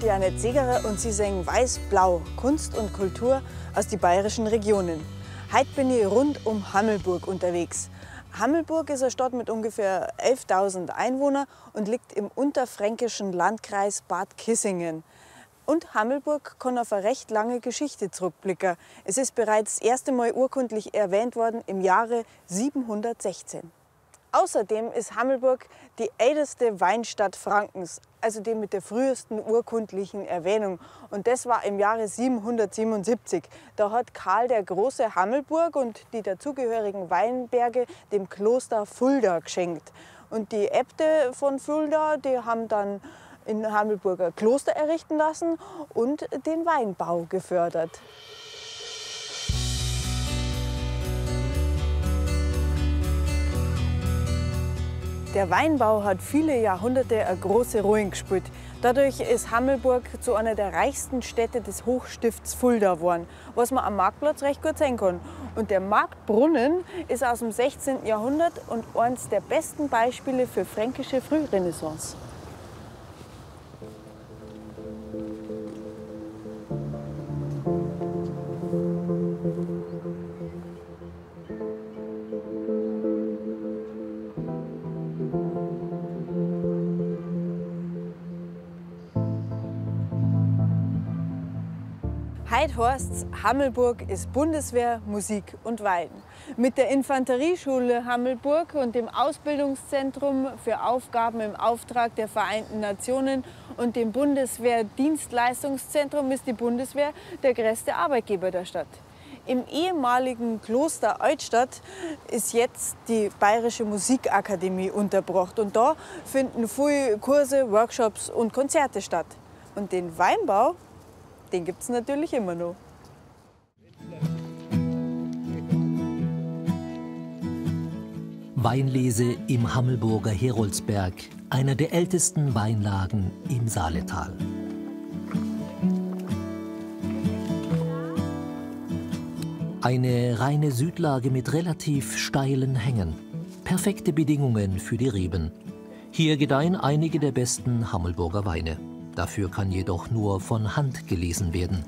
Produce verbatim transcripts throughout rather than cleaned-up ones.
die Annette Segerer und sie singen Weiß-Blau, Kunst und Kultur aus den bayerischen Regionen. Heute bin ich rund um Hammelburg unterwegs. Hammelburg ist eine Stadt mit ungefähr elftausend Einwohnern und liegt im unterfränkischen Landkreis Bad Kissingen. Und Hammelburg kann auf eine recht lange Geschichte zurückblicken. Es ist bereits das erste Mal urkundlich erwähnt worden im Jahre siebenhundertsechzehn. Außerdem ist Hammelburg die älteste Weinstadt Frankens, also die mit der frühesten urkundlichen Erwähnung. Und das war im Jahre siebenhundertsiebenundsiebzig. Da hat Karl der Große Hammelburg und die dazugehörigen Weinberge dem Kloster Fulda geschenkt. Und die Äbte von Fulda, die haben dann in Hammelburg ein Kloster errichten lassen und den Weinbau gefördert. Der Weinbau hat viele Jahrhunderte eine große Rolle gespielt. Dadurch ist Hammelburg zu einer der reichsten Städte des Hochstifts Fulda geworden, was man am Marktplatz recht gut sehen kann. Und der Marktbrunnen ist aus dem sechzehnten Jahrhundert und eines der besten Beispiele für fränkische Frührenaissance. Heute heißt es, Hammelburg ist Bundeswehr, Musik und Wein. Mit der Infanterieschule Hammelburg und dem Ausbildungszentrum für Aufgaben im Auftrag der Vereinten Nationen und dem Bundeswehrdienstleistungszentrum ist die Bundeswehr der größte Arbeitgeber der Stadt. Im ehemaligen Kloster Altstadt ist jetzt die Bayerische Musikakademie untergebracht. Und da finden viele Kurse, Workshops und Konzerte statt. Und den Weinbau, den gibt es natürlich immer noch. Weinlese im Hammelburger Heroldsberg, einer der ältesten Weinlagen im Saaletal. Eine reine Südlage mit relativ steilen Hängen. Perfekte Bedingungen für die Reben. Hier gedeihen einige der besten Hammelburger Weine. Dafür kann jedoch nur von Hand gelesen werden.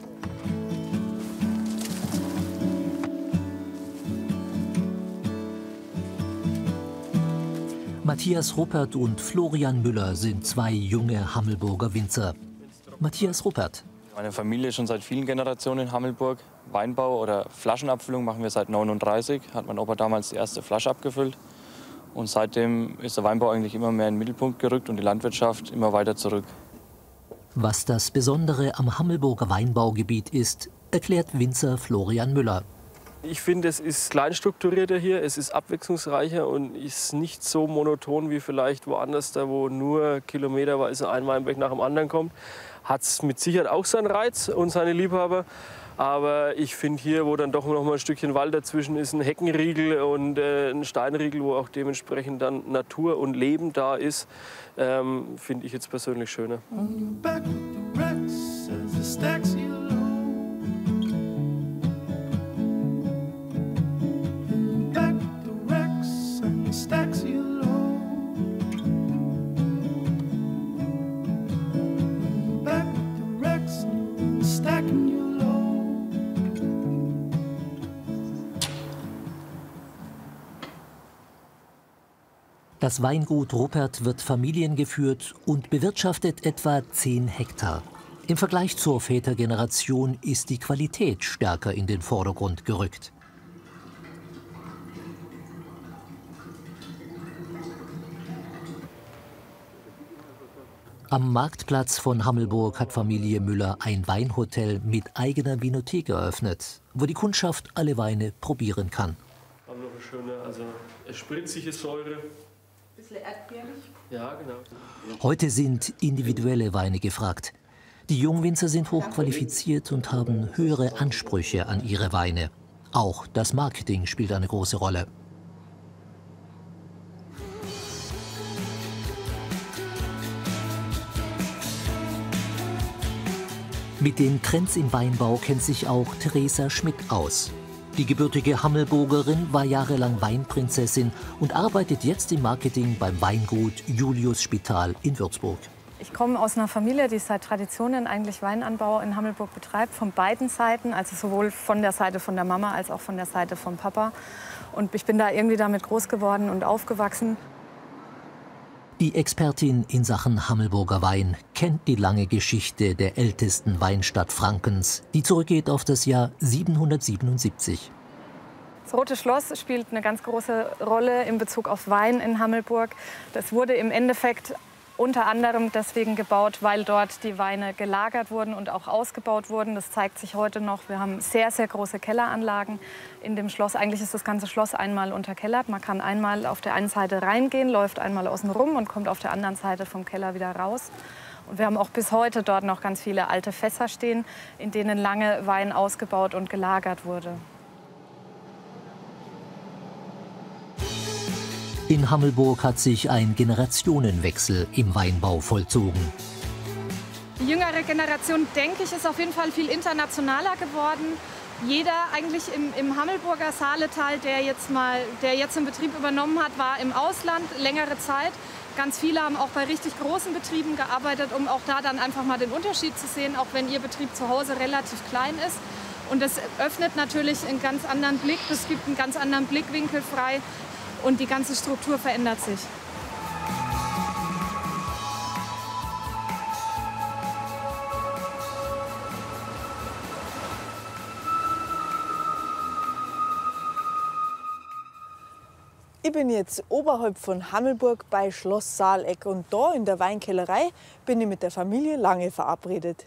Matthias Ruppert und Florian Müller sind zwei junge Hammelburger Winzer. Matthias Ruppert. Meine Familie ist schon seit vielen Generationen in Hammelburg. Weinbau oder Flaschenabfüllung machen wir seit neununddreißig. Hat mein Opa damals die erste Flasche abgefüllt. Und seitdem ist der Weinbau eigentlich immer mehr in den Mittelpunkt gerückt und die Landwirtschaft immer weiter zurück. Was das Besondere am Hammelburger Weinbaugebiet ist, erklärt Winzer Florian Müller. Ich finde, es ist kleinstrukturierter hier, es ist abwechslungsreicher und ist nicht so monoton wie vielleicht woanders, da wo nur kilometerweise ein Weinberg nach dem anderen kommt. Hat es mit Sicherheit auch seinen Reiz und seine Liebhaber. Aber ich finde hier, wo dann doch noch mal ein Stückchen Wald dazwischen ist, ein Heckenriegel und äh, ein Steinriegel, wo auch dementsprechend dann Natur und Leben da ist, ähm, finde ich jetzt persönlich schöner. Das Weingut Ruppert wird familiengeführt und bewirtschaftet etwa zehn Hektar. Im Vergleich zur Vätergeneration ist die Qualität stärker in den Vordergrund gerückt. Am Marktplatz von Hammelburg hat Familie Müller ein Weinhotel mit eigener Vinothek eröffnet, wo die Kundschaft alle Weine probieren kann. Wir haben noch eine schöne, also eine spritzige Säure. Bisschen erdbeerlich. Ja, genau. Heute sind individuelle Weine gefragt. Die Jungwinzer sind hochqualifiziert und haben höhere Ansprüche an ihre Weine. Auch das Marketing spielt eine große Rolle. Mit den Trends im Weinbau kennt sich auch Theresa Schmidt aus. Die gebürtige Hammelburgerin war jahrelang Weinprinzessin und arbeitet jetzt im Marketing beim Weingut Julius Spital in Würzburg. Ich komme aus einer Familie, die seit Traditionen eigentlich Weinanbau in Hammelburg betreibt, von beiden Seiten, also sowohl von der Seite von der Mama als auch von der Seite vom Papa. Und ich bin da irgendwie damit groß geworden und aufgewachsen. Die Expertin in Sachen Hammelburger Wein kennt die lange Geschichte der ältesten Weinstadt Frankens, die zurückgeht auf das Jahr siebenhundertsiebenundsiebzig. Das Rote Schloss spielt eine ganz große Rolle in Bezug auf Wein in Hammelburg. Das wurde im Endeffekt unter anderem deswegen gebaut, weil dort die Weine gelagert wurden und auch ausgebaut wurden. Das zeigt sich heute noch. Wir haben sehr, sehr große Kelleranlagen in dem Schloss. Eigentlich ist das ganze Schloss einmal unterkellert. Man kann einmal auf der einen Seite reingehen, läuft einmal außen rum und kommt auf der anderen Seite vom Keller wieder raus. Und wir haben auch bis heute dort noch ganz viele alte Fässer stehen, in denen lange Wein ausgebaut und gelagert wurde. In Hammelburg hat sich ein Generationenwechsel im Weinbau vollzogen. Die jüngere Generation, denke ich, ist auf jeden Fall viel internationaler geworden. Jeder eigentlich im, im Hammelburger Saaletal, der jetzt, mal, der jetzt den Betrieb übernommen hat, war im Ausland längere Zeit. Ganz viele haben auch bei richtig großen Betrieben gearbeitet, um auch da dann einfach mal den Unterschied zu sehen, auch wenn ihr Betrieb zu Hause relativ klein ist. Und das öffnet natürlich einen ganz anderen Blick, es gibt einen ganz anderen Blickwinkel frei. Und die ganze Struktur verändert sich. Ich bin jetzt oberhalb von Hammelburg bei Schloss Saaleck und da in der Weinkellerei bin ich mit der Familie Lange verabredet.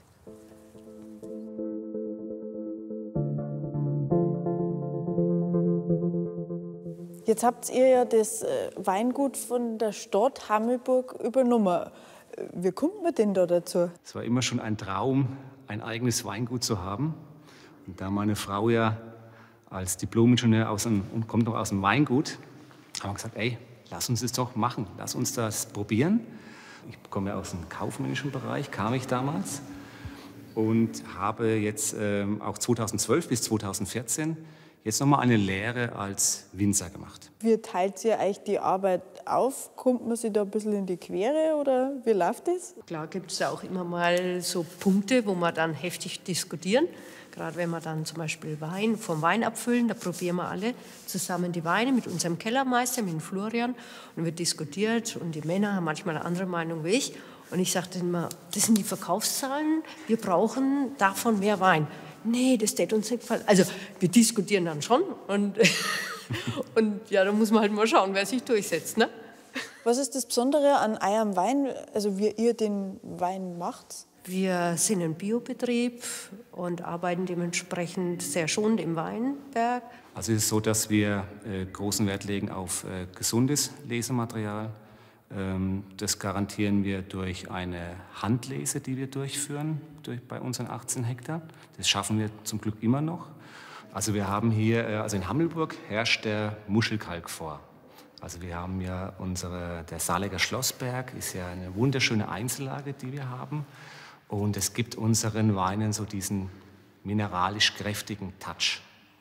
Jetzt habt ihr ja das Weingut von der Stadt Hammelburg übernommen. Wie kommt man denn da dazu? Es war immer schon ein Traum, ein eigenes Weingut zu haben. Und da meine Frau ja als Diplom-Ingenieur aus dem, und kommt noch aus dem Weingut, haben wir gesagt, ey, lass uns das doch machen, lass uns das probieren. Ich komme ja aus dem kaufmännischen Bereich, kam ich damals und habe jetzt ähm, auch zweitausendzwölf bis zweitausendvierzehn jetzt noch mal eine Lehre als Winzer gemacht. Wie teilt ihr euch die Arbeit auf? Kommt man sich da ein bisschen in die Quere oder wie läuft das? Klar gibt es auch immer mal so Punkte, wo wir dann heftig diskutieren. Gerade wenn wir dann zum Beispiel Wein vom Wein abfüllen, da probieren wir alle zusammen die Weine mit unserem Kellermeister, mit dem Florian. Und wird diskutiert und die Männer haben manchmal eine andere Meinung wie ich. Und ich sagte immer, das sind die Verkaufszahlen, wir brauchen davon mehr Wein. Nee, das steht uns nicht gefallen. Also wir diskutieren dann schon und, und ja, da muss man halt mal schauen, wer sich durchsetzt. Ne? Was ist das Besondere an eurem Wein, also wie ihr den Wein macht? Wir sind ein Biobetrieb und arbeiten dementsprechend sehr schonend im Weinberg. Also es ist so, dass wir äh, großen Wert legen auf äh, gesundes Lesematerial. Ähm, das garantieren wir durch eine Handlese, die wir durchführen durch, bei unseren achtzehn Hektar. Das schaffen wir zum Glück immer noch. Also wir haben hier, äh, also in Hammelburg herrscht der Muschelkalk vor. Also wir haben ja unsere, der Saalecker Schlossberg ist ja eine wunderschöne Einzellage, die wir haben. Und es gibt unseren Weinen so diesen mineralisch kräftigen Touch.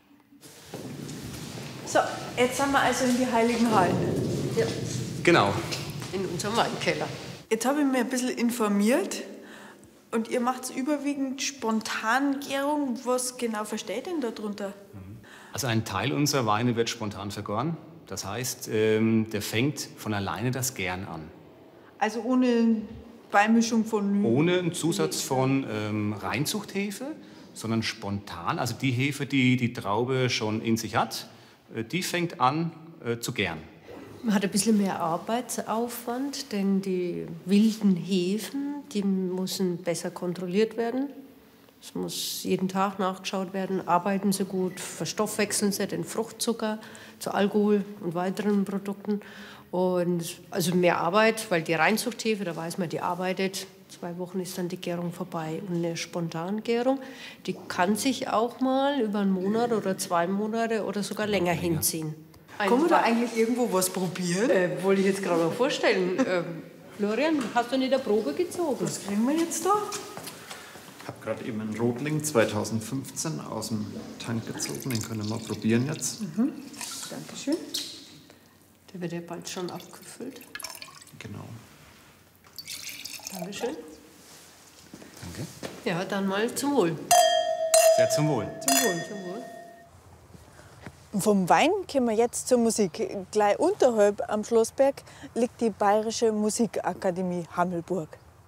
So, jetzt sind wir also in die Heiligen Hallen. Ja. Genau. In unserem Weinkeller. Jetzt habe ich mich ein bisschen informiert und ihr macht überwiegend Spontangärung. Was genau versteht denn darunter? Also ein Teil unserer Weine wird spontan vergoren. Das heißt, ähm, der fängt von alleine das Gären an. Also ohne Beimischung von... Ohne einen Zusatz von ähm, Reinzuchthefe, sondern spontan. Also die Hefe, die die Traube schon in sich hat, äh, die fängt an äh, zu gären. Man hat ein bisschen mehr Arbeitsaufwand, denn die wilden Hefen, die müssen besser kontrolliert werden. Es muss jeden Tag nachgeschaut werden, arbeiten sie gut, verstoffwechseln sie den Fruchtzucker zu Alkohol und weiteren Produkten. Und also mehr Arbeit, weil die Reinzuchthefe, da weiß man, die arbeitet. Zwei Wochen ist dann die Gärung vorbei. Und eine Spontangärung, die kann sich auch mal über einen Monat oder zwei Monate oder sogar länger hinziehen. Kann man da eigentlich irgendwo was probieren? Äh, wollte ich jetzt gerade mal vorstellen. äh, Florian, hast du nicht eine Probe gezogen? Was kriegen wir jetzt da? Ich habe gerade eben einen Rotling zweitausendfünfzehn aus dem Tank gezogen. Den können wir mal probieren jetzt. Mhm. Dankeschön. Der wird ja bald schon abgefüllt. Genau. Dankeschön. Danke. Ja, dann mal zum Wohl. Sehr zum Wohl. Zum Wohl, zum Wohl. Vom Wein kommen wir jetzt zur Musik. Gleich unterhalb am Schlossberg liegt die Bayerische Musikakademie Hammelburg.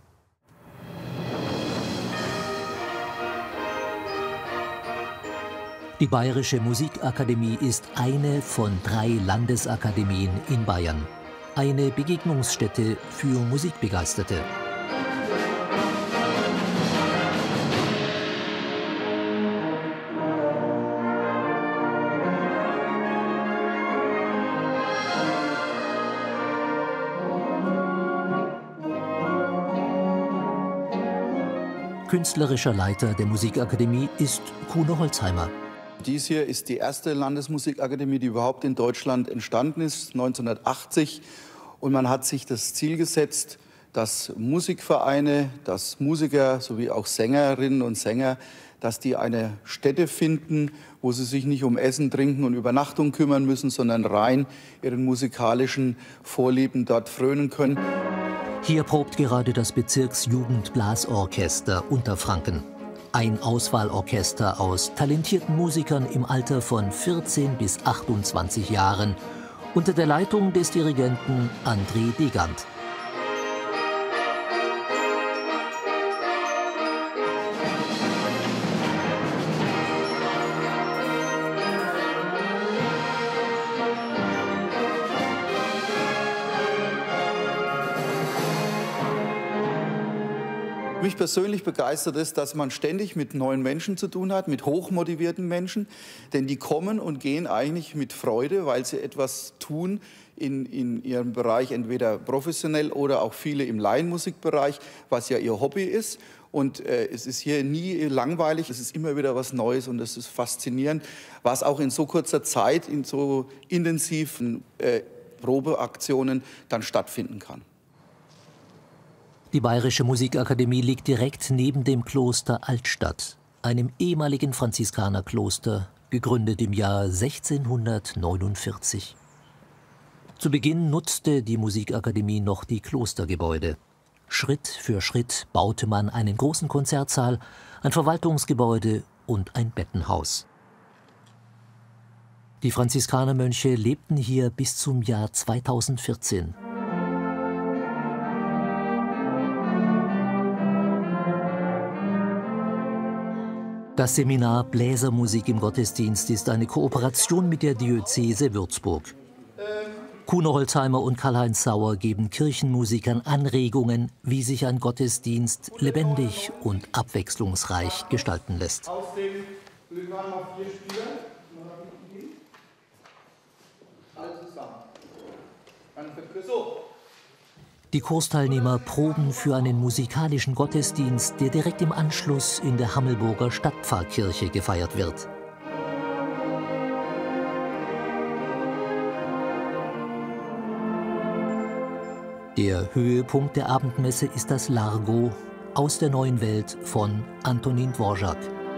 Die Bayerische Musikakademie ist eine von drei Landesakademien in Bayern. Eine Begegnungsstätte für Musikbegeisterte. Künstlerischer Leiter der Musikakademie ist Kuno Holzheimer. Dies hier ist die erste Landesmusikakademie, die überhaupt in Deutschland entstanden ist, neunzehnhundertachtzig. Und man hat sich das Ziel gesetzt, dass Musikvereine, dass Musiker sowie auch Sängerinnen und Sänger, dass die eine Stätte finden, wo sie sich nicht um Essen, Trinken und Übernachtung kümmern müssen, sondern rein ihren musikalischen Vorlieben dort frönen können. Hier probt gerade das Bezirksjugendblasorchester Unterfranken. Ein Auswahlorchester aus talentierten Musikern im Alter von vierzehn bis achtundzwanzig Jahren unter der Leitung des Dirigenten André Degant. Mich persönlich begeistert es, dass man ständig mit neuen Menschen zu tun hat, mit hochmotivierten Menschen, denn die kommen und gehen eigentlich mit Freude, weil sie etwas tun in, in ihrem Bereich, entweder professionell oder auch viele im Laienmusikbereich, was ja ihr Hobby ist. Und äh, es ist hier nie langweilig, es ist immer wieder was Neues und es ist faszinierend, was auch in so kurzer Zeit, in so intensiven äh, Probeaktionen dann stattfinden kann. Die Bayerische Musikakademie liegt direkt neben dem Kloster Altstadt, einem ehemaligen Franziskanerkloster, gegründet im Jahr sechzehnhundertneunundvierzig. Zu Beginn nutzte die Musikakademie noch die Klostergebäude. Schritt für Schritt baute man einen großen Konzertsaal, ein Verwaltungsgebäude und ein Bettenhaus. Die Franziskanermönche lebten hier bis zum Jahr zweitausendvierzehn. Das Seminar Bläsermusik im Gottesdienst ist eine Kooperation mit der Diözese Würzburg. Kuno Holzheimer und Karl-Heinz Sauer geben Kirchenmusikern Anregungen, wie sich ein Gottesdienst lebendig und abwechslungsreich gestalten lässt. Die Kursteilnehmer proben für einen musikalischen Gottesdienst, der direkt im Anschluss in der Hammelburger Stadtpfarrkirche gefeiert wird. Der Höhepunkt der Abendmesse ist das Largo aus der neuen Welt von Antonin Dvorak.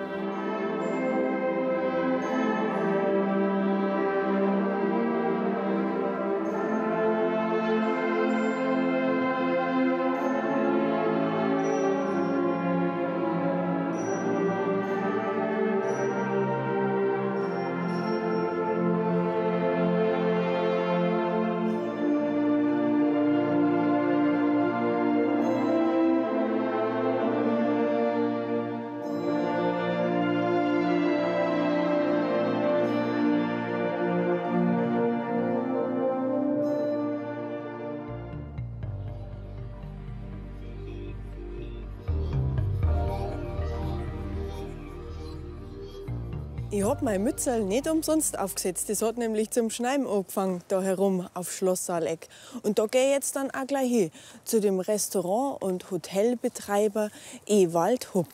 Ich habe meine Mütze nicht umsonst aufgesetzt. Das hat nämlich zum Schneiden angefangen, da herum auf Schlosssaaleck. Und da gehe ich jetzt dann auch gleich hin, zu dem Restaurant- und Hotelbetreiber Ewald Hupp.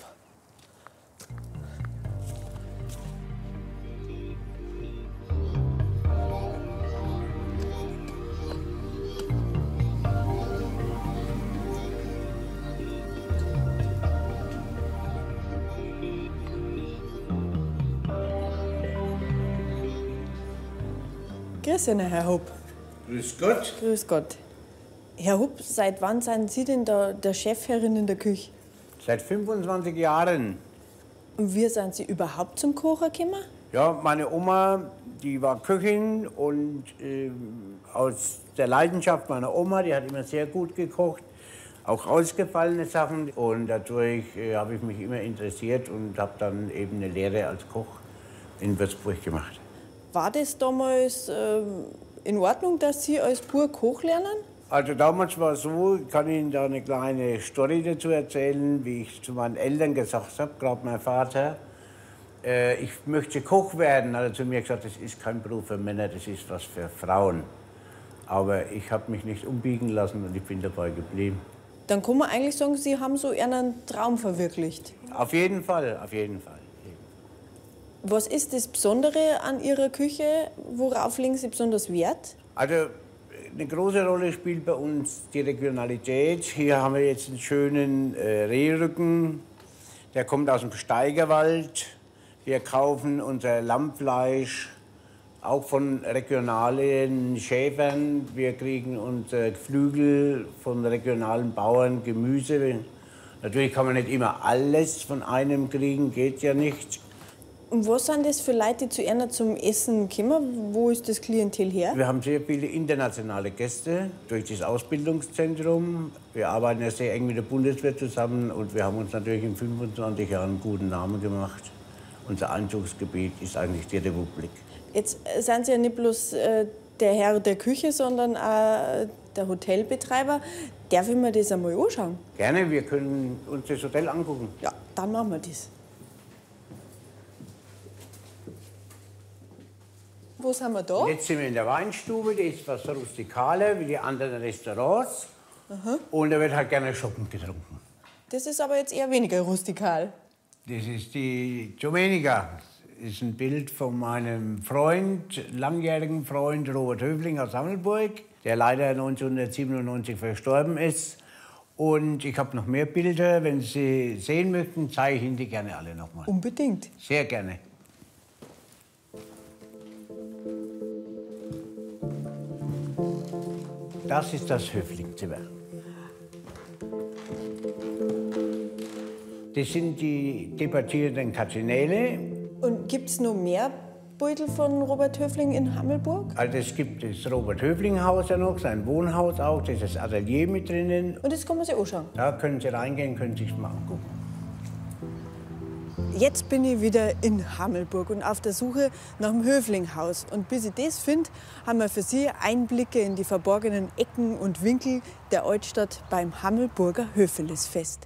Grüß Ihnen, Herr Hupp. Grüß Gott. Grüß Gott. Herr Hupp, seit wann sind Sie denn da der Chefherrin in der Küche? Seit fünfundzwanzig Jahren. Und wie sind Sie überhaupt zum Kochen gekommen? Ja, meine Oma, die war Köchin und äh, aus der Leidenschaft meiner Oma, die hat immer sehr gut gekocht, auch ausgefallene Sachen. Und dadurch äh, habe ich mich immer interessiert und habe dann eben eine Lehre als Koch in Würzburg gemacht. War das damals äh, in Ordnung, dass Sie als Bub Koch lernen? Also damals war es so, ich kann Ihnen da eine kleine Story dazu erzählen, wie ich zu meinen Eltern gesagt habe, gerade mein Vater, äh, ich möchte Koch werden. Hat er zu mir gesagt, das ist kein Beruf für Männer, das ist was für Frauen. Aber ich habe mich nicht umbiegen lassen und ich bin dabei geblieben. Dann kann man eigentlich sagen, Sie haben so einen Traum verwirklicht. Auf jeden Fall, auf jeden Fall. Was ist das Besondere an Ihrer Küche? Worauf legen Sie besonders Wert? Also eine große Rolle spielt bei uns die Regionalität. Hier haben wir jetzt einen schönen äh, Rehrücken. Der kommt aus dem Steigerwald. Wir kaufen unser Lammfleisch auch von regionalen Schäfern. Wir kriegen unsere Geflügel von regionalen Bauern, Gemüse. Natürlich kann man nicht immer alles von einem kriegen, geht ja nicht. Und was sind das für Leute, die zu Ihnen zum Essen kommen? Wo ist das Klientel her? Wir haben sehr viele internationale Gäste durch das Ausbildungszentrum. Wir arbeiten ja sehr eng mit der Bundeswehr zusammen und wir haben uns natürlich in fünfundzwanzig Jahren einen guten Namen gemacht. Unser Einzugsgebiet ist eigentlich die Republik. Jetzt sind Sie ja nicht bloß äh, der Herr der Küche, sondern auch der Hotelbetreiber. Darf ich mir das einmal anschauen? Gerne, wir können uns das Hotel angucken. Ja, dann machen wir das. Wo sind wir da? Jetzt sind wir in der Weinstube, die ist was rustikaler wie die anderen Restaurants. Aha. Und da wird halt gerne Schoppen getrunken. Das ist aber jetzt eher weniger rustikal. Das ist die Domenica. Das ist ein Bild von meinem Freund, langjährigen Freund Robert Höfling aus Hammelburg, der leider neunzehnhundertsiebenundneunzig verstorben ist. Und ich habe noch mehr Bilder. Wenn Sie sehen möchten, zeige ich Ihnen die gerne alle noch mal. Unbedingt. Sehr gerne. Das ist das Höflingzimmer. Das sind die debattierten Kardinäle. Und gibt es noch mehr Beutel von Robert Höfling in Hammelburg? Also es gibt das Robert-Höfling-Haus ja noch, sein Wohnhaus auch, das ist das Atelier mit drinnen. Und das kann man sich anschauen? Da können Sie reingehen, können sich mal angucken. Jetzt bin ich wieder in Hammelburg und auf der Suche nach dem Höflinghaus. Und bis ich das finde, haben wir für Sie Einblicke in die verborgenen Ecken und Winkel der Altstadt beim Hammelburger Höfelesfest.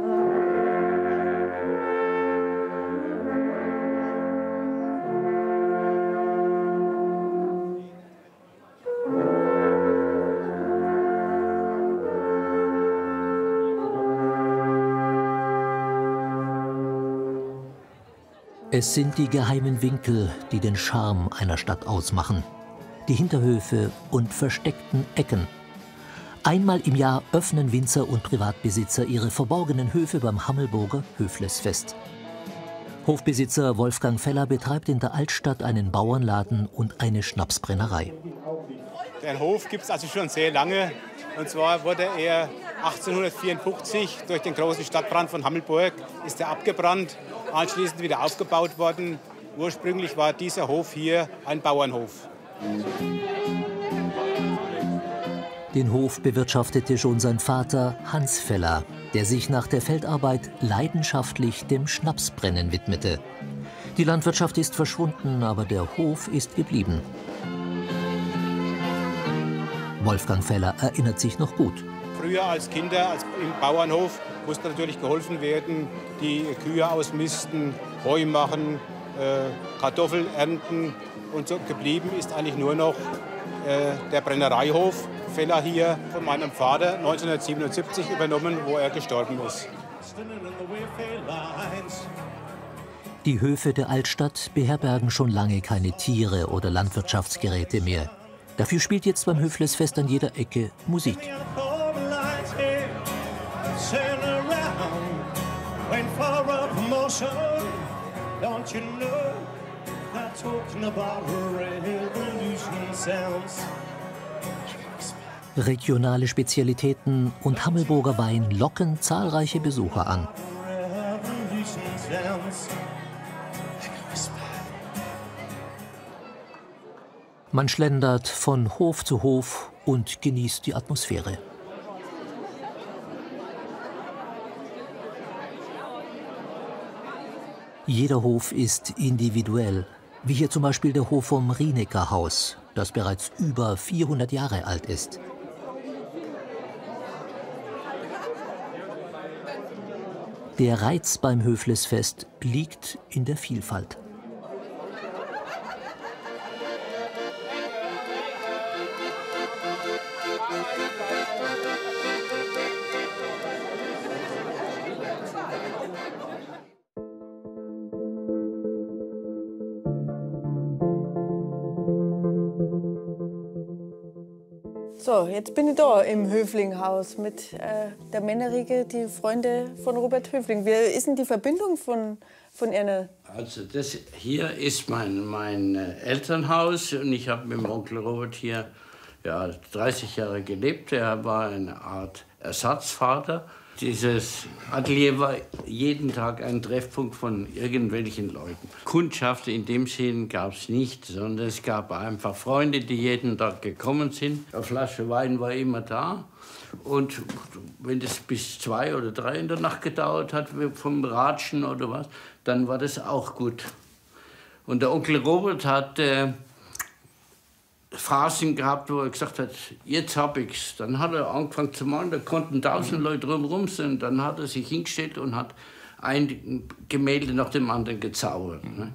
Es sind die geheimen Winkel, die den Charme einer Stadt ausmachen. Die Hinterhöfe und versteckten Ecken. Einmal im Jahr öffnen Winzer und Privatbesitzer ihre verborgenen Höfe beim Hammelburger Höflesfest. Hofbesitzer Wolfgang Feller betreibt in der Altstadt einen Bauernladen und eine Schnapsbrennerei. Den Hof gibt es also schon sehr lange. Und zwar wurde er achtzehnhundertvierundfünfzig durch den großen Stadtbrand von Hammelburg ist er abgebrannt, anschließend wieder aufgebaut worden. Ursprünglich war dieser Hof hier ein Bauernhof. Den Hof bewirtschaftete schon sein Vater Hans Feller, der sich nach der Feldarbeit leidenschaftlich dem Schnapsbrennen widmete. Die Landwirtschaft ist verschwunden, aber der Hof ist geblieben. Wolfgang Feller erinnert sich noch gut. Früher als Kinder als im Bauernhof musste natürlich geholfen werden, die Kühe ausmisten, Heu machen, äh, Kartoffel ernten. Und so geblieben ist eigentlich nur noch äh, der Brennereihof. Feller hier von meinem Vater neunzehnhundertsiebenundsiebzig übernommen, wo er gestorben ist. Die Höfe der Altstadt beherbergen schon lange keine Tiere oder Landwirtschaftsgeräte mehr. Dafür spielt jetzt beim Höflesfest an jeder Ecke Musik. Regionale Spezialitäten und Hammelburger Wein locken zahlreiche Besucher an. Man schlendert von Hof zu Hof und genießt die Atmosphäre. Jeder Hof ist individuell, wie hier zum Beispiel der Hof vom Rienecker Haus, das bereits über vierhundert Jahre alt ist. Der Reiz beim Höflisfest liegt in der Vielfalt. So, jetzt bin ich da im Höflinghaus mit äh, der Männerriege, die Freunde von Robert Höfling. Wie ist denn die Verbindung von, von Ihnen? Also das hier ist mein, mein Elternhaus und ich habe mit dem Onkel Robert hier ja, dreißig Jahre gelebt. Er war eine Art Ersatzvater. Dieses Atelier war jeden Tag ein Treffpunkt von irgendwelchen Leuten. Kundschaft in dem Sinn gab es nicht, sondern es gab einfach Freunde, die jeden Tag gekommen sind. Eine Flasche Wein war immer da. Und wenn das bis zwei oder drei in der Nacht gedauert hat, vom Ratschen oder was, dann war das auch gut. Und der Onkel Robert hat äh, Phasen gehabt, wo er gesagt hat, jetzt hab ich's. Dann hat er angefangen zu malen, da konnten tausend Leute drumherum sein. Dann hat er sich hingestellt und hat ein Gemälde nach dem anderen gezaubert. Ne?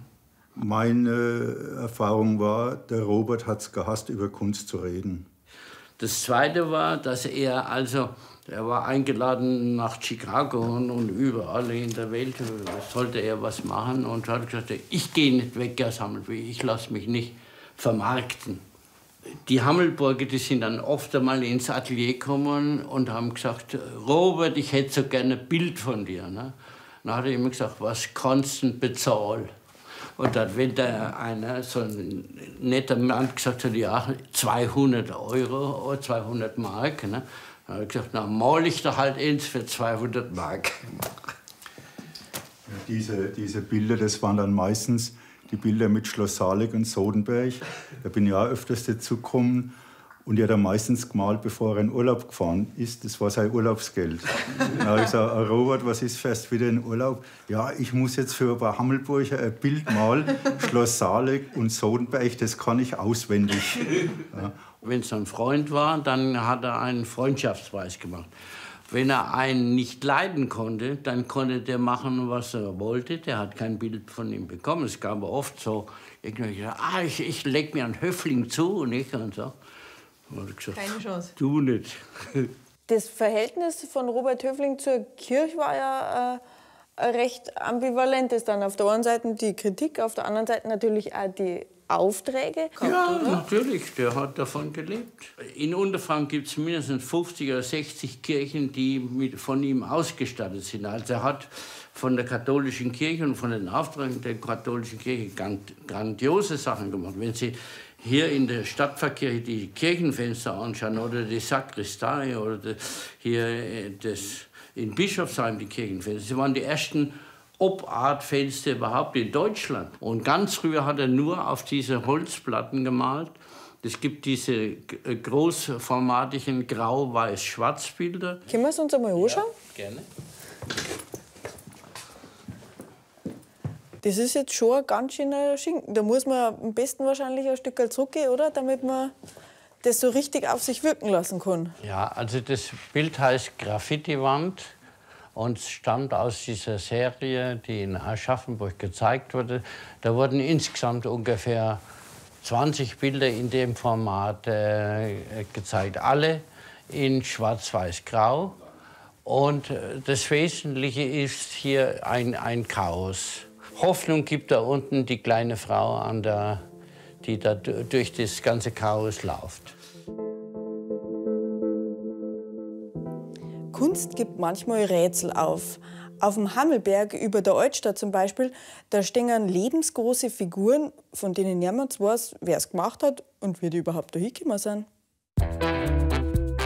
Meine Erfahrung war, der Robert hat es gehasst, über Kunst zu reden. Das Zweite war, dass er also, er war eingeladen nach Chicago und, und überall in der Welt sollte er was machen und hat gesagt, ich gehe nicht weg aus Hammelburg, ich lasse mich nicht vermarkten. Die Hammelburger, die sind dann oft einmal ins Atelier gekommen und haben gesagt, Robert, ich hätte so gerne ein Bild von dir. Ne? Dann hat er immer gesagt, was kannst du bezahlen? Und dann, wenn da einer, so ein netter Mann gesagt hat, ja, zweihundert Euro oder zweihundert Mark, ne? Dann hat er gesagt, na, mal ich da halt eins für zweihundert Mark. Ja, diese, diese Bilder, das waren dann meistens die Bilder mit Schloss Salig und Sodenberg. Da bin ich auch öfters dazu gekommen. Und er hat dann meistens gemalt, bevor er in Urlaub gefahren ist. Das war sein Urlaubsgeld. Dann habe ich gesagt, oh Robert, was ist fest wieder in Urlaub? Ja, ich muss jetzt für ein paar Hammelburger ein Bild malen. Schloss Salig und Sodenberg, das kann ich auswendig. Ja. Wenn es ein Freund war, dann hat er einen Freundschaftspreis gemacht. Wenn er einen nicht leiden konnte, dann konnte der machen, was er wollte. Der hat kein Bild von ihm bekommen. Es gab oft so, irgendwelche, ah, ich, ich leg mir einen Höfling zu, nicht? Und so. Und gesagt, keine Chance. Du nicht. Das Verhältnis von Robert Höfling zur Kirche war ja äh, recht ambivalent. Dann auf der einen Seite die Kritik, auf der anderen Seite natürlich auch die Aufträge. Ja, oder? natürlich, der hat davon gelebt. In Unterfranken gibt es mindestens fünfzig oder sechzig Kirchen, die mit, von ihm ausgestattet sind. Also er hat von der katholischen Kirche und von den Aufträgen der katholischen Kirche grandiose Sachen gemacht. Wenn Sie hier in der Stadtpfarrkirche die Kirchenfenster anschauen oder die Sakristei oder die, hier das, in Bischofsheim die Kirchenfenster, sie waren die ersten Obartfenster überhaupt in Deutschland. Und ganz früher hat er nur auf diese Holzplatten gemalt. Es gibt diese großformatigen Grau-Weiß-Schwarz-Bilder. Können wir es uns einmal anschauen? Ja, gerne. Das ist jetzt schon ein ganz schöner Schinken. Da muss man am besten wahrscheinlich ein Stück zurückgehen, oder? Damit man das so richtig auf sich wirken lassen kann. Ja, also das Bild heißt Graffiti-Wand und stammt aus dieser Serie, die in Aschaffenburg gezeigt wurde. Da wurden insgesamt ungefähr zwanzig Bilder in dem Format äh, gezeigt. Alle in schwarz-weiß-grau. Und das Wesentliche ist hier ein, ein Chaos. Hoffnung gibt da unten die kleine Frau, an der, die da durch das ganze Chaos läuft. Kunst gibt manchmal Rätsel auf. Auf dem Hammelberg über der Altstadt zum Beispiel, da stehen lebensgroße Figuren, von denen niemand weiß, wer es gemacht hat und wie die überhaupt da hingekommen sind.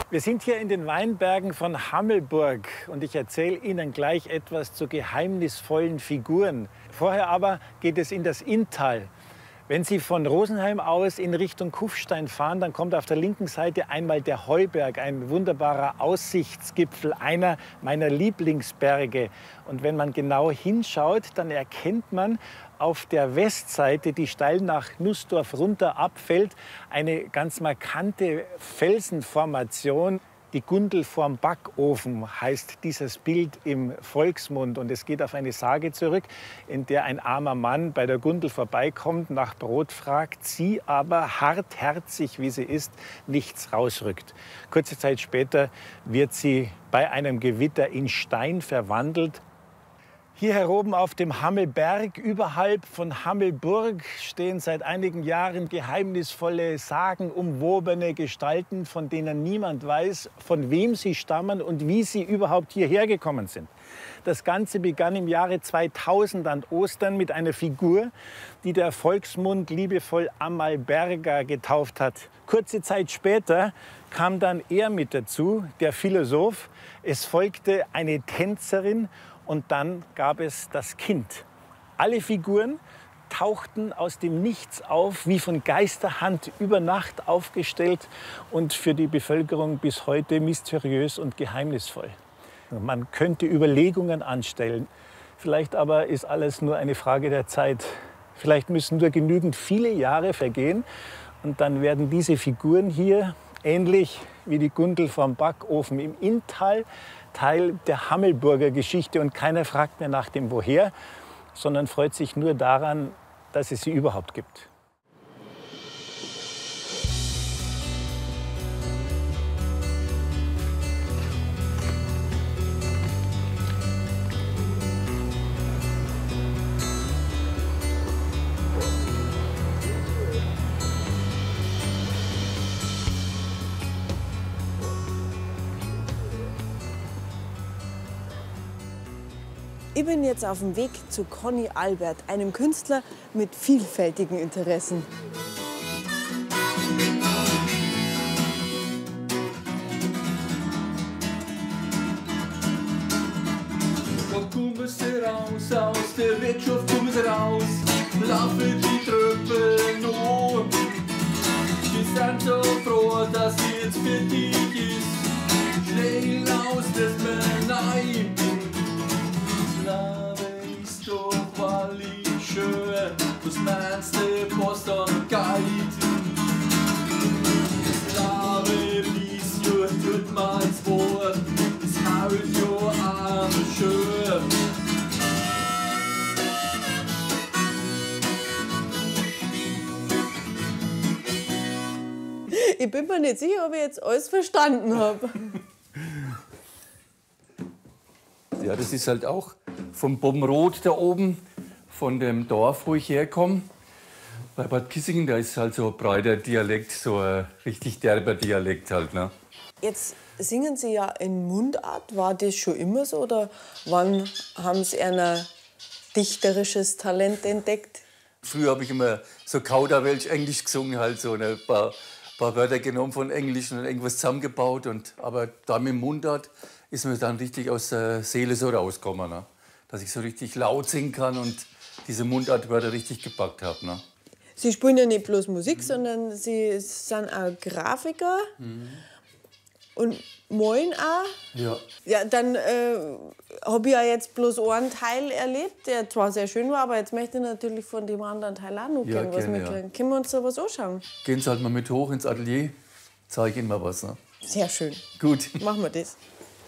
Wir sind hier in den Weinbergen von Hammelburg und ich erzähle Ihnen gleich etwas zu geheimnisvollen Figuren. Vorher aber geht es in das Inntal. Wenn Sie von Rosenheim aus in Richtung Kufstein fahren, dann kommt auf der linken Seite einmal der Heuberg, ein wunderbarer Aussichtsgipfel, einer meiner Lieblingsberge. Und wenn man genau hinschaut, dann erkennt man auf der Westseite, die steil nach Nussdorf runter abfällt, eine ganz markante Felsenformation. Die Gundel vorm Backofen heißt dieses Bild im Volksmund. Und es geht auf eine Sage zurück, in der ein armer Mann bei der Gundel vorbeikommt, nach Brot fragt, sie aber, hartherzig wie sie ist, nichts rausrückt. Kurze Zeit später wird sie bei einem Gewitter in Stein verwandelt. Hier oben auf dem Hammelberg, überhalb von Hammelburg, stehen seit einigen Jahren geheimnisvolle, sagenumwobene Gestalten, von denen niemand weiß, von wem sie stammen und wie sie überhaupt hierher gekommen sind. Das Ganze begann im Jahre zweitausend an Ostern mit einer Figur, die der Volksmund liebevoll Amalberger getauft hat. Kurze Zeit später kam dann er mit dazu, der Philosoph. Es folgte eine Tänzerin. Und dann gab es das Kind. Alle Figuren tauchten aus dem Nichts auf, wie von Geisterhand über Nacht aufgestellt und für die Bevölkerung bis heute mysteriös und geheimnisvoll. Man könnte Überlegungen anstellen. Vielleicht aber ist alles nur eine Frage der Zeit. Vielleicht müssen nur genügend viele Jahre vergehen und dann werden diese Figuren hier, ähnlich wie die Gundel vom Backofen im Inntal, Teil der Hammelburger Geschichte und keiner fragt mehr nach dem Woher, sondern freut sich nur daran, dass es sie überhaupt gibt. Ich bin jetzt auf dem Weg zu Conny Albert, einem Künstler mit vielfältigen Interessen. Und kommen sie raus, aus der Wirtschaft kommen sie raus, laufen die Tröpfel noch. Die sind so froh, dass sie jetzt fertig ist, schnell aus des Menei. Ist doch wallig schön, was meinst du, was dann geht? Das Lave bis ja tut man's Wort, das haut ja auch schön. Ich bin mir nicht sicher, ob ich jetzt alles verstanden habe. Ja, das ist halt auch vom Bomrot da oben, von dem Dorf, wo ich herkomme. Bei Bad Kissingen, da ist halt so ein breiter Dialekt, so ein richtig derber Dialekt halt. Ne? Jetzt singen Sie ja in Mundart. War das schon immer so oder wann haben Sie ein dichterisches Talent entdeckt? Früher habe ich immer so Kauderwelsch Englisch gesungen, halt so ein paar, paar Wörter genommen von Englisch und irgendwas zusammengebaut. Und, aber da mit dem Mundart ist mir dann richtig aus der Seele so rausgekommen, ne? Dass ich so richtig laut singen kann und diese Mundartwörter richtig gepackt habe. Ne? Sie spielen ja nicht bloß Musik, mhm. sondern Sie sind auch Grafiker mhm. und malen auch. Ja. Ja, dann äh, habe ich ja jetzt bloß einen Teil erlebt, der zwar sehr schön war, aber jetzt möchte ich natürlich von dem anderen Teil auch noch ja, was gerne, mitkriegen. Ja. Können wir uns da was anschauen? Gehen Sie halt mal mit hoch ins Atelier, zeige Ihnen mal was. Ne? Sehr schön. Gut. Machen wir das.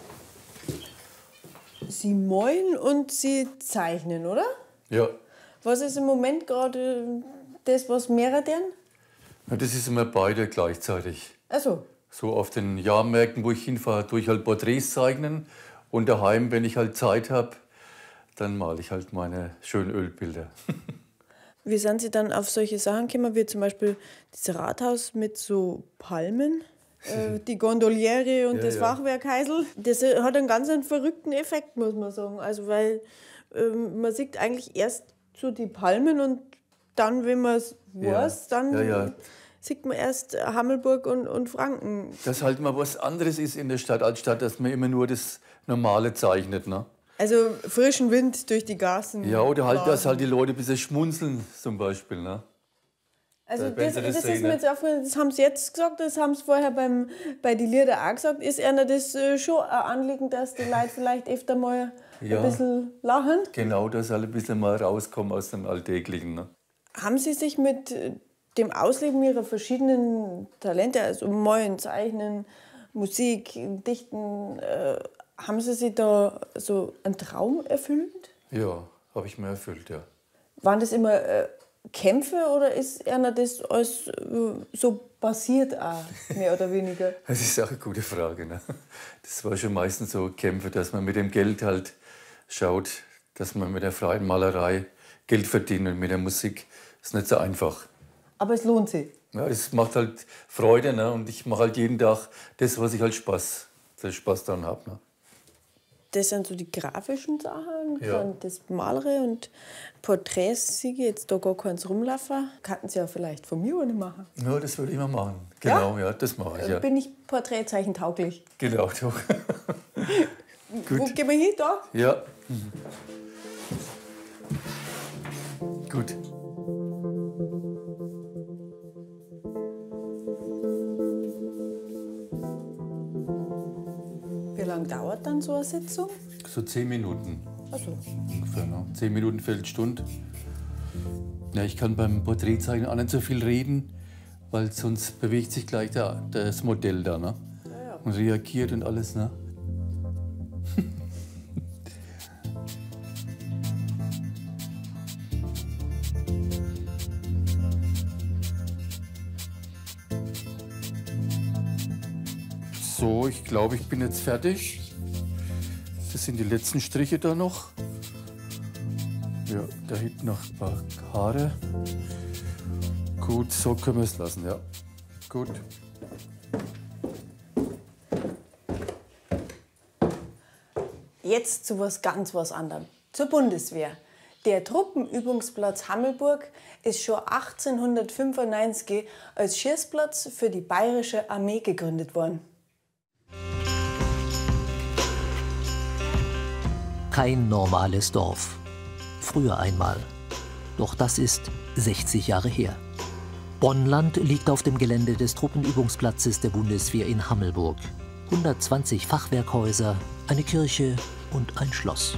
Sie malen und Sie zeichnen, oder? Ja. Was ist im Moment gerade das, was mehrere denn? Ja, das ist immer beide gleichzeitig. Ach so. So auf den Jahrmärkten, wo ich hinfahre, tue ich halt Porträts zeichnen. Und daheim, wenn ich halt Zeit habe, dann male ich halt meine schönen Ölbilder. Wie sind Sie dann auf solche Sachen gekommen, wie zum Beispiel das Rathaus mit so Palmen? Äh, die Gondoliere und ja, das ja. Fachwerkheisel, das hat einen ganz einen verrückten Effekt, muss man sagen. Also, weil ähm, man sieht eigentlich erst so die Palmen und dann, wenn man es ja. weiß, dann ja, ja. sieht man erst Hammelburg und, und Franken. Dass halt mal was anderes ist in der Stadt, als Stadt, dass man immer nur das Normale zeichnet. Ne? Also frischen Wind durch die Gassen. Ja, oder halt, dass halt die Leute ein bisschen schmunzeln zum Beispiel. Ne? Also Da das, das das ist sehen, mir jetzt aufgefallen, das haben sie jetzt gesagt, das haben sie vorher beim, bei den Lieder auch gesagt. Ist einer das äh, schon ein Anliegen, dass die Leute vielleicht öfter mal Ja. ein bisschen lachen? Genau, dass alle ein bisschen mal rauskommen aus dem Alltäglichen. Ne? Haben Sie sich mit äh, dem Ausleben Ihrer verschiedenen Talente, also Malen, Zeichnen, Musik, Dichten, äh, haben Sie sich da so einen Traum erfüllt? Ja, habe ich mir erfüllt, ja. Waren das immer äh, Kämpfe oder ist einer das alles äh, so passiert auch, mehr oder weniger? Das ist auch eine gute Frage. Ne? Das war schon meistens so Kämpfe, dass man mit dem Geld halt schaut, dass man mit der freien Malerei Geld verdient und mit der Musik ist nicht so einfach. Aber es lohnt sich. Ja, es macht halt Freude, ne? Und ich mache halt jeden Tag das, was ich halt Spaß, das Spaß daran habe. Ne? Das sind so die grafischen Sachen, Ja. dann das Malere und Porträts, sehe ich jetzt da gar keins rumlaufen. Könnten Sie ja vielleicht von mir eine machen. Ja, das würde ich mal machen. Genau, ja, ja das mache ich. Ja. Bin ich porträtzeichntauglich? Genau, doch. Wo gehen wir hin? Da? Ja. Mhm. Gut. Wie lange dauert dann so eine Sitzung? So zehn Minuten. Also. Ungefähr, ne? Zehn Minuten, Viertelstunde. Ja, ich kann beim Porträtzeichnen auch nicht so viel reden, weil sonst bewegt sich gleich der, das Modell da. Ne? Ja, ja. Und reagiert und alles. Ne? So, ich glaube, ich bin jetzt fertig. Das sind die letzten Striche da noch. Ja, da hinten noch ein paar Haare. Gut, so können wir es lassen, ja. Gut. Jetzt zu was ganz was anderem. Zur Bundeswehr. Der Truppenübungsplatz Hammelburg ist schon achtzehnhundertfünfundneunzig als Schießplatz für die Bayerische Armee gegründet worden. Kein normales Dorf. Früher einmal. Doch das ist sechzig Jahre her. Bonnland liegt auf dem Gelände des Truppenübungsplatzes der Bundeswehr in Hammelburg. hundertzwanzig Fachwerkhäuser, eine Kirche und ein Schloss.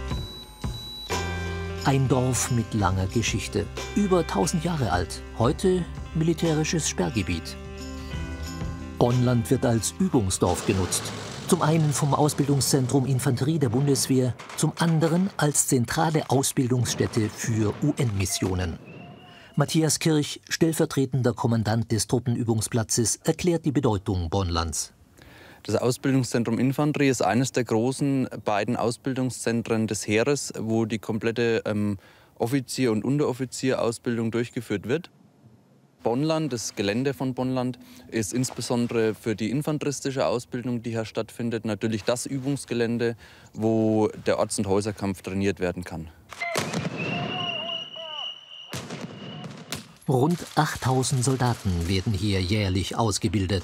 Ein Dorf mit langer Geschichte. Über tausend Jahre alt. Heute militärisches Sperrgebiet. Bonnland wird als Übungsdorf genutzt. Zum einen vom Ausbildungszentrum Infanterie der Bundeswehr, zum anderen als zentrale Ausbildungsstätte für U N-Missionen. Matthias Kirch, stellvertretender Kommandant des Truppenübungsplatzes, erklärt die Bedeutung Bonnlands. Das Ausbildungszentrum Infanterie ist eines der großen beiden Ausbildungszentren des Heeres, wo die komplette ähm, Offizier- und Unteroffizierausbildung durchgeführt wird. Bonnland, das Gelände von Bonnland, ist insbesondere für die infanteristische Ausbildung, die hier stattfindet, natürlich das Übungsgelände, wo der Orts- und Häuserkampf trainiert werden kann. Rund achttausend Soldaten werden hier jährlich ausgebildet.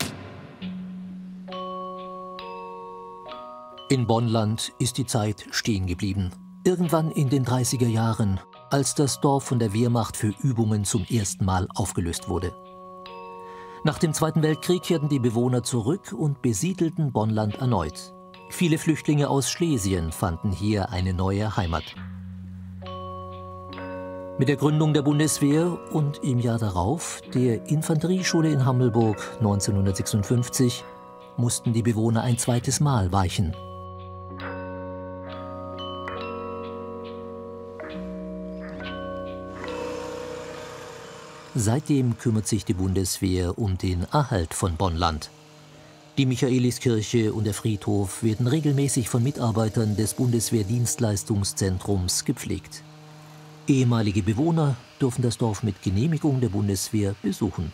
In Bonnland ist die Zeit stehen geblieben. Irgendwann in den dreißiger Jahren, als das Dorf von der Wehrmacht für Übungen zum ersten Mal aufgelöst wurde. Nach dem Zweiten Weltkrieg kehrten die Bewohner zurück und besiedelten Bonnland erneut. Viele Flüchtlinge aus Schlesien fanden hier eine neue Heimat. Mit der Gründung der Bundeswehr und im Jahr darauf der Infanterieschule in Hammelburg neunzehnhundertsechsundfünfzig mussten die Bewohner ein zweites Mal weichen. Seitdem kümmert sich die Bundeswehr um den Erhalt von Bonnland. Die Michaeliskirche und der Friedhof werden regelmäßig von Mitarbeitern des Bundeswehrdienstleistungszentrums gepflegt. Ehemalige Bewohner dürfen das Dorf mit Genehmigung der Bundeswehr besuchen.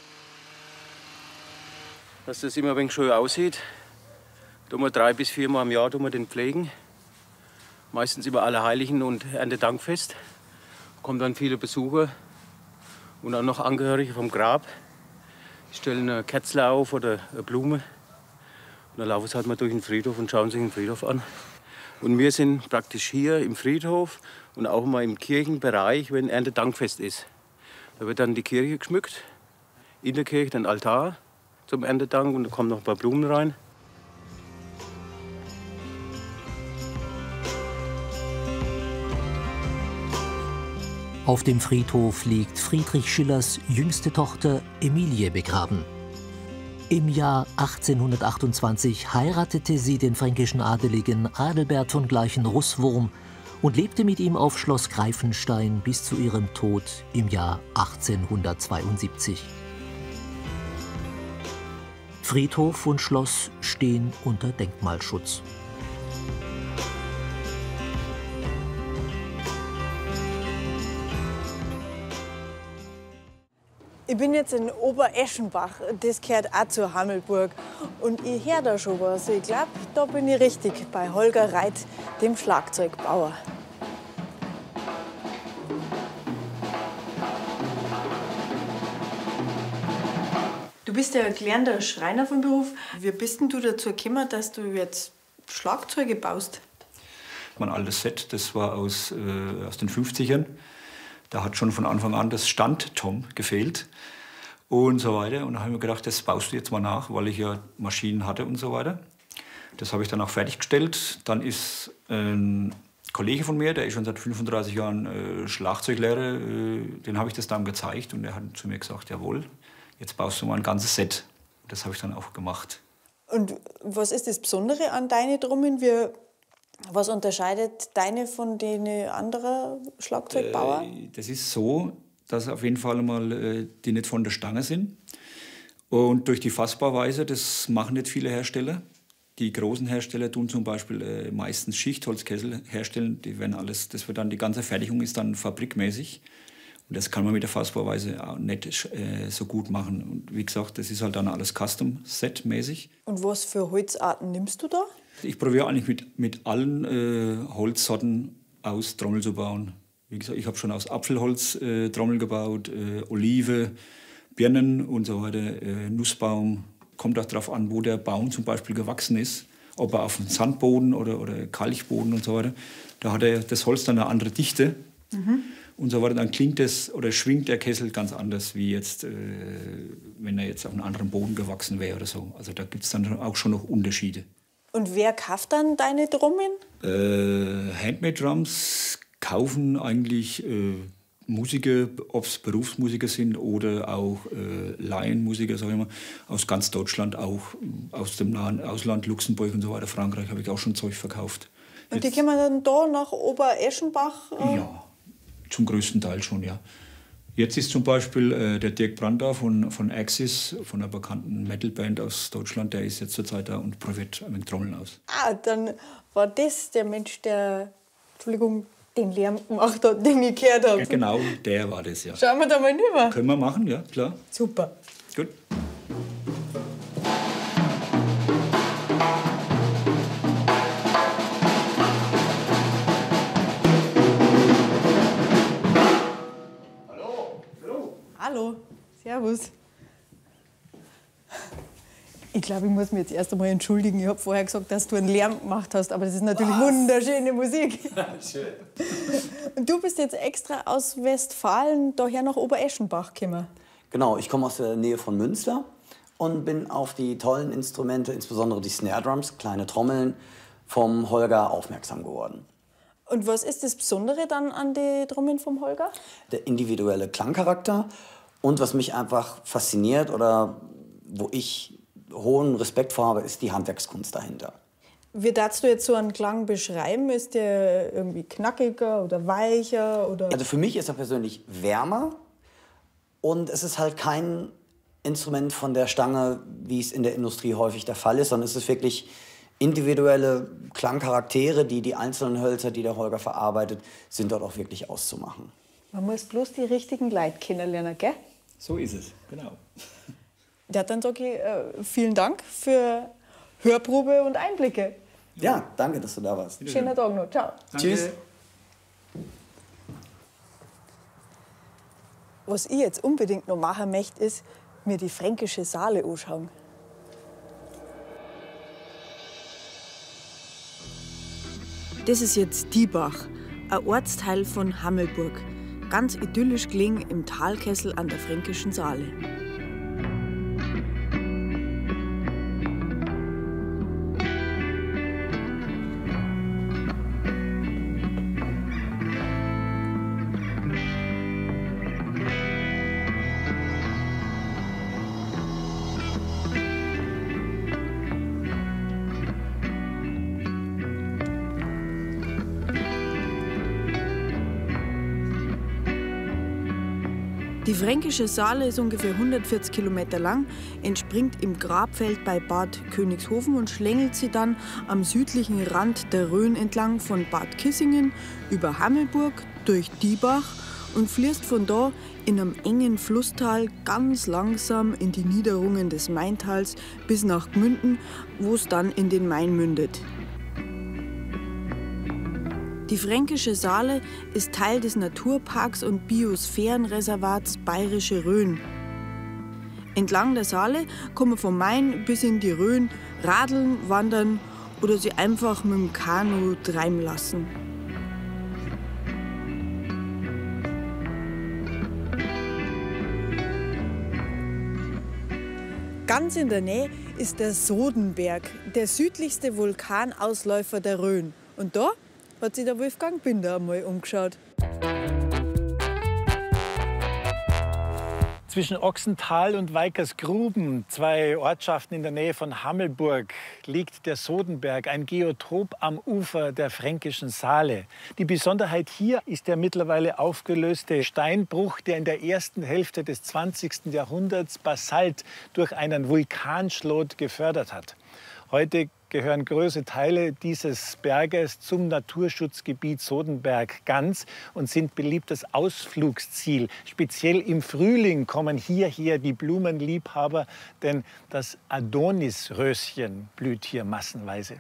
Dass das immer ein wenig schön aussieht. Tun wir drei bis viermal im Jahr tun wir den pflegen. Meistens über Allerheiligen und Erntedankfest. Kommen dann viele Besucher. und auch noch Angehörige vom Grab. Die stellen eine Kerze auf oder eine Blume. Und dann laufen sie halt mal durch den Friedhof und schauen sich den Friedhof an. Und wir sind praktisch hier im Friedhof und auch mal im Kirchenbereich, wenn Erntedankfest ist. Da wird dann die Kirche geschmückt, in der Kirche dann Altar zum Erntedank und da kommen noch ein paar Blumen rein. Auf dem Friedhof liegt Friedrich Schillers jüngste Tochter Emilie begraben. Im Jahr achtzehnhundertachtundzwanzig heiratete sie den fränkischen Adeligen Adelbert von Gleichen-Rußwurm und lebte mit ihm auf Schloss Greifenstein bis zu ihrem Tod im Jahr achtzehnhundertzweiundsiebzig. Friedhof und Schloss stehen unter Denkmalschutz. Ich bin jetzt in Obereschenbach, das gehört auch zur Hammelburg. Und ich höre da schon was. Ich glaube, da bin ich richtig bei Holger Reit, dem Schlagzeugbauer. Du bist ja gelernter Schreiner vom Beruf. Wie bist denn du dazu gekommen, dass du jetzt Schlagzeuge baust? Mein altes Set, das war aus, äh, aus den fünfzigern. Da hat schon von Anfang an das Stand-Tom gefehlt und so weiter. Und da habe ich mir gedacht, das baust du jetzt mal nach, weil ich ja Maschinen hatte und so weiter. Das habe ich dann auch fertiggestellt. Dann ist ein Kollege von mir, der ist schon seit fünfunddreißig Jahren äh, Schlagzeuglehrer, äh, den habe ich das dann gezeigt und er hat zu mir gesagt, jawohl, jetzt baust du mal ein ganzes Set. Das habe ich dann auch gemacht. Und was ist das Besondere an deinen Trommeln? Wie Was unterscheidet deine von den anderen Schlagzeugbauern? Äh, das ist so, dass auf jeden Fall mal äh, die nicht von der Stange sind. Und durch die Fassbauweise, das machen nicht viele Hersteller. Die großen Hersteller tun zum Beispiel äh, meistens Schichtholzkessel herstellen. Die werden alles, das wird dann, die ganze Fertigung ist dann fabrikmäßig. Und das kann man mit der Fassbauweise auch nicht äh, so gut machen. Und wie gesagt, das ist halt dann alles Custom-Set-mäßig. Und was für Holzarten nimmst du da? Ich probiere eigentlich mit, mit allen äh, Holzsorten aus Trommel zu bauen. Wie gesagt, ich habe schon aus Apfelholz äh, Trommel gebaut, äh, Olive, Birnen und so weiter, äh, Nussbaum. Kommt auch darauf an, wo der Baum zum Beispiel gewachsen ist. Ob er auf einem Sandboden oder, oder Kalkboden und so weiter. Da hat er das Holz dann eine andere Dichte. Mhm. Und so weiter. Dann klingt es oder schwingt der Kessel ganz anders, wie jetzt, äh, wenn er jetzt auf einem anderen Boden gewachsen wäre oder so. Also da gibt es dann auch schon noch Unterschiede. Und wer kauft dann deine Trommeln? Äh, Handmade Drums kaufen eigentlich äh, Musiker, ob es Berufsmusiker sind oder auch äh, Laienmusiker, sag ich mal, aus ganz Deutschland, auch aus dem nahen Ausland, Luxemburg und so weiter, Frankreich habe ich auch schon Zeug verkauft. Und die kommen dann da nach Obereschenbach? Äh? Ja, zum größten Teil schon, ja. Jetzt ist zum Beispiel äh, der Dirk Brandau von, von Axis, von einer bekannten Metalband aus Deutschland, der ist jetzt zurzeit da und probiert mit Trommeln aus. Ah, dann war das der Mensch, der, Entschuldigung, den Lärm gemacht hat, den ich gehört habe. Ja, genau, der war das, ja. Schauen wir da mal rüber. Können wir machen, ja, klar. Super. Gut. Hallo, servus. Ich glaube, ich muss mich jetzt erst einmal entschuldigen. Ich habe vorher gesagt, dass du einen Lärm gemacht hast, aber das ist natürlich Was? wunderschöne Musik. Schön. Und du bist jetzt extra aus Westfalen daher nach Obereschenbach gekommen. Genau, ich komme aus der Nähe von Münster und bin auf die tollen Instrumente, insbesondere die Snare Drums, kleine Trommeln, vom Holger aufmerksam geworden. Und was ist das Besondere dann an den Trommeln vom Holger? Der individuelle Klangcharakter und was mich einfach fasziniert oder wo ich hohen Respekt vor habe, ist die Handwerkskunst dahinter. Wie darfst du jetzt so einen Klang beschreiben? Ist der irgendwie knackiger oder weicher? Oder? Also für mich ist er persönlich wärmer und es ist halt kein Instrument von der Stange, wie es in der Industrie häufig der Fall ist, sondern es ist wirklich individuelle Klangcharaktere, die die einzelnen Hölzer, die der Holger verarbeitet, sind dort auch wirklich auszumachen. Man muss bloß die richtigen Leute kennenlernen, gell? So ist es, genau. Ja, dann sage ich äh, vielen Dank für Hörprobe und Einblicke. Ja, danke, dass du da warst. Schönen Tag noch. Ciao. Danke. Tschüss. was ich jetzt unbedingt noch machen möchte, ist, mir die Fränkische Saale anschauen. Das ist jetzt Diebach, ein Ortsteil von Hammelburg. Ganz idyllisch gelegen im Talkessel an der Fränkischen Saale. Die Fränkische Saale ist ungefähr hundertvierzig Kilometer lang, entspringt im Grabfeld bei Bad Königshofen und schlängelt sie dann am südlichen Rand der Rhön entlang von Bad Kissingen über Hammelburg durch Diebach und fließt von da in einem engen Flusstal ganz langsam in die Niederungen des Maintals bis nach Gmünden, wo es dann in den Main mündet. Die Fränkische Saale ist Teil des Naturparks und Biosphärenreservats Bayerische Rhön. Entlang der Saale kann man vom Main bis in die Rhön radeln, wandern oder sie einfach mit dem Kanu treiben lassen. Ganz in der Nähe ist der Sodenberg, der südlichste Vulkanausläufer der Rhön. Und da hat sich der Wolfgang Binder einmal umgeschaut. Zwischen Ochsental und Weikersgruben, zwei Ortschaften in der Nähe von Hammelburg, liegt der Sodenberg, ein Geotop am Ufer der Fränkischen Saale. Die Besonderheit hier ist der mittlerweile aufgelöste Steinbruch, der in der ersten Hälfte des zwanzigsten Jahrhunderts Basalt durch einen Vulkanschlot gefördert hat. Heute gehören große Teile dieses Berges zum Naturschutzgebiet Sodenberg ganz und sind beliebtes Ausflugsziel. Speziell im Frühling kommen hierher die Blumenliebhaber, denn das Adonisröschen blüht hier massenweise.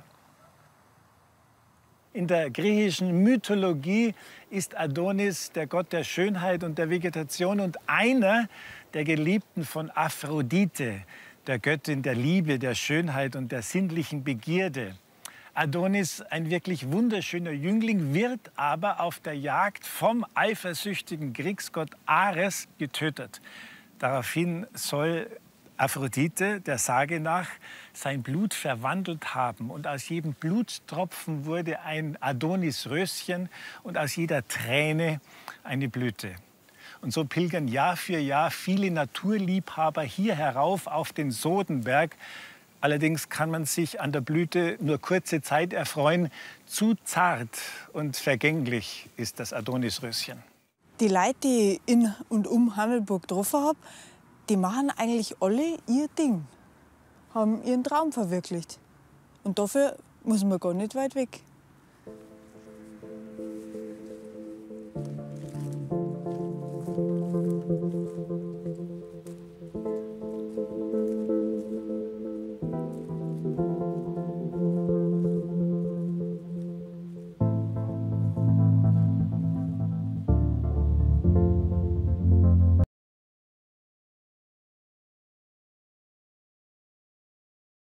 In der griechischen Mythologie ist Adonis der Gott der Schönheit und der Vegetation und einer der Geliebten von Aphrodite, der Göttin der Liebe, der Schönheit und der sinnlichen Begierde. Adonis, ein wirklich wunderschöner Jüngling, wird aber auf der Jagd vom eifersüchtigen Kriegsgott Ares getötet. Daraufhin soll Aphrodite, der Sage nach, sein Blut verwandelt haben. Und aus jedem Blutstropfen wurde ein Adonisröschen und aus jeder Träne eine Blüte. Und so pilgern Jahr für Jahr viele Naturliebhaber hier herauf auf den Sodenberg. Allerdings kann man sich an der Blüte nur kurze Zeit erfreuen. Zu zart und vergänglich ist das Adonisröschen. Die Leute, die ich in und um Hammelburg getroffen habe, die machen eigentlich alle ihr Ding, haben ihren Traum verwirklicht. Und dafür muss man gar nicht weit weg.